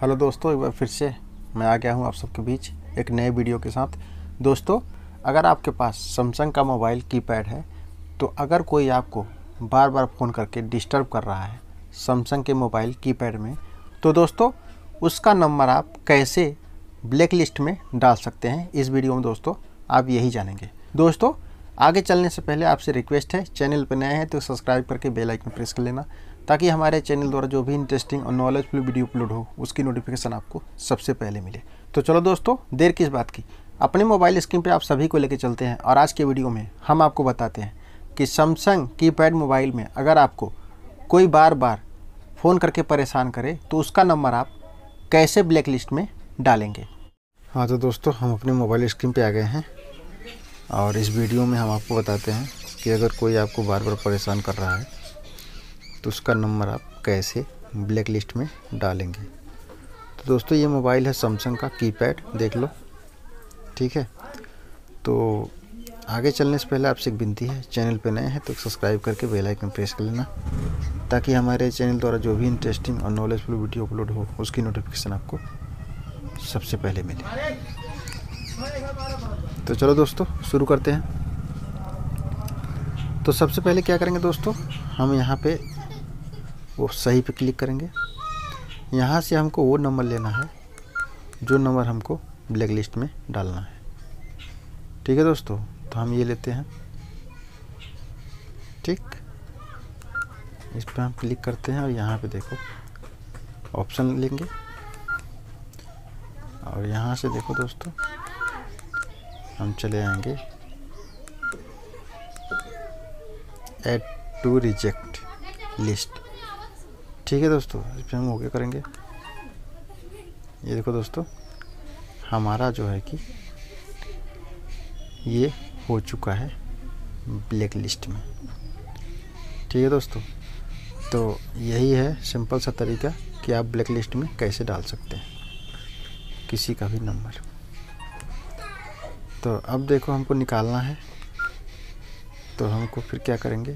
Hello दोस्तों, एक बार फिर से मैं आ गया हूँ आप सबके बीच एक नए वीडियो के साथ। दोस्तों, अगर आपके पास सैमसंग का मोबाइल कीपैड है तो अगर कोई आपको बार बार फ़ोन करके डिस्टर्ब कर रहा है सैमसंग के मोबाइल कीपैड में, तो दोस्तों उसका नंबर आप कैसे ब्लैक लिस्ट में डाल सकते हैं, इस वीडियो में दोस्तों आप यही जानेंगे। दोस्तों, आगे चलने से पहले आपसे रिक्वेस्ट है, चैनल पर नए हैं तो सब्सक्राइब करके बेल आइकन प्रेस कर लेना, ताकि हमारे चैनल द्वारा जो भी इंटरेस्टिंग और नॉलेजफुल वीडियो अपलोड हो उसकी नोटिफिकेशन आपको सबसे पहले मिले। तो चलो दोस्तों, देर किस बात की, अपने मोबाइल स्क्रीन पे आप सभी को लेकर चलते हैं और आज के वीडियो में हम आपको बताते हैं कि सैमसंग कीपैड मोबाइल में अगर आपको कोई बार बार फ़ोन करके परेशान करे तो उसका नंबर आप कैसे ब्लैक लिस्ट में डालेंगे। हाँ तो दोस्तों, हम अपने मोबाइल स्क्रीन पे आ गए हैं और इस वीडियो में हम आपको बताते हैं कि अगर कोई आपको बार बार परेशान कर रहा है तो उसका नंबर आप कैसे ब्लैक लिस्ट में डालेंगे। तो दोस्तों, ये मोबाइल है सैमसंग का कीपैड, देख लो, ठीक है। तो आगे चलने से पहले आपसे एक विनती है, चैनल पे नए हैं तो सब्सक्राइब करके बेल आइकन प्रेस कर लेना, ताकि हमारे चैनल द्वारा जो भी इंटरेस्टिंग और नॉलेजफुल वीडियो अपलोड हो उसकी नोटिफिकेशन आपको सबसे पहले मिले। तो चलो दोस्तों शुरू करते हैं। तो सबसे पहले क्या करेंगे दोस्तों, हम यहाँ पे वो सही पे क्लिक करेंगे। यहाँ से हमको वो नंबर लेना है जो नंबर हमको ब्लैक लिस्ट में डालना है, ठीक है दोस्तों। तो हम ये लेते हैं, ठीक, इस पर हम क्लिक करते हैं और यहाँ पे देखो ऑप्शन लेंगे और यहाँ से देखो दोस्तों हम चले आएंगे ऐड टू रिजेक्ट लिस्ट, ठीक है दोस्तों। इस पर हम ओके करेंगे। ये देखो दोस्तों, हमारा जो है कि ये हो चुका है ब्लैक लिस्ट में, ठीक है दोस्तों। तो यही है सिंपल सा तरीका कि आप ब्लैक लिस्ट में कैसे डाल सकते हैं किसी का भी नंबर। तो अब देखो हमको निकालना है, तो हमको फिर क्या करेंगे,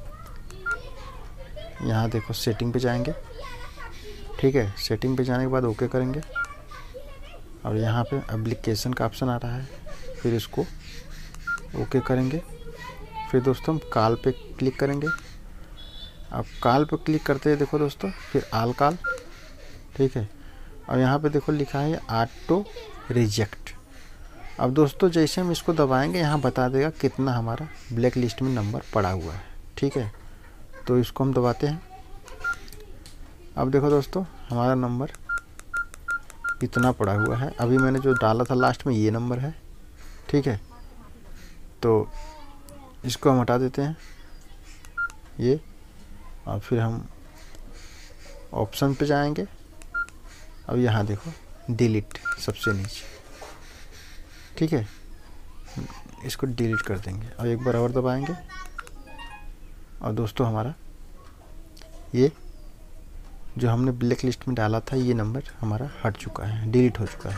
यहाँ देखो सेटिंग पे जाएंगे, ठीक है। सेटिंग पे जाने के बाद ओके करेंगे और यहाँ पे एप्लीकेशन का ऑप्शन आ रहा है, फिर इसको ओके करेंगे। फिर दोस्तों हम कॉल पे क्लिक करेंगे। अब कॉल पे क्लिक करते हैं देखो दोस्तों, फिर ऑल कॉल, ठीक है। और यहाँ पे देखो लिखा है ऑटो रिजेक्ट। अब दोस्तों जैसे हम इसको दबाएंगे यहाँ बता देगा कितना हमारा ब्लैक लिस्ट में नंबर पड़ा हुआ है, ठीक है। तो इसको हम दबाते हैं। अब देखो दोस्तों हमारा नंबर इतना पड़ा हुआ है, अभी मैंने जो डाला था लास्ट में ये नंबर है, ठीक है। तो इसको हम हटा देते हैं ये, और फिर हम ऑप्शन पे जाएंगे। अब यहाँ देखो डिलीट सबसे नीचे, ठीक है, इसको डिलीट कर देंगे और एक बार और दबाएंगे और दोस्तों हमारा ये जो हमने ब्लैक लिस्ट में डाला था ये नंबर हमारा हट चुका है, डिलीट हो चुका है।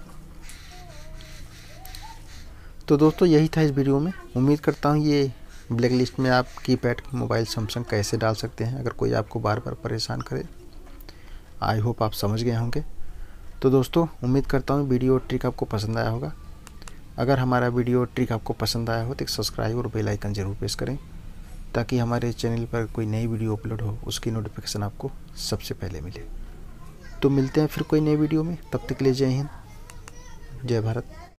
तो दोस्तों यही था इस वीडियो में। उम्मीद करता हूँ ये ब्लैक लिस्ट में आप कीपैड मोबाइल सैमसंग कैसे डाल सकते हैं अगर कोई आपको बार बार परेशान करे। आई होप आप समझ गए होंगे। तो दोस्तों उम्मीद करता हूँ वीडियो ट्रिक आपको पसंद आया होगा। अगर हमारा वीडियो ट्रिक आपको पसंद आया हो तो सब्सक्राइब और बेल आइकन ज़रूर प्रेस करें, ताकि हमारे चैनल पर कोई नई वीडियो अपलोड हो उसकी नोटिफिकेशन आपको सबसे पहले मिले। तो मिलते हैं फिर कोई नई वीडियो में, तब तक के लिए जय हिंद, जय भारत।